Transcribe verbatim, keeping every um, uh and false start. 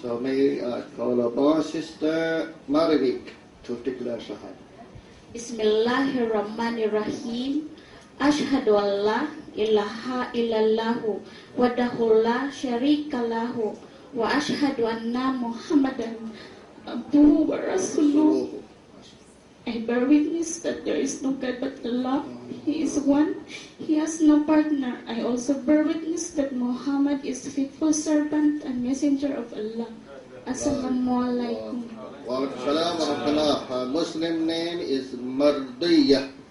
So may I call upon Sister Marivik to declare Shahada. Bismillahirrahmanirrahim. Ashhadu an la ilaha illallahu wahdahu la syarika lahu wa ashhadu anna Muhammadan abduhu wa rasuluh. I bear witness that there is no God but Allah. He is one. He has no partner. I also bear witness that Muhammad is faithful servant and messenger of Allah. Assalamualaikum. Wa alaikum salam wa rahmatullah. Her Muslim name is Mardiyah.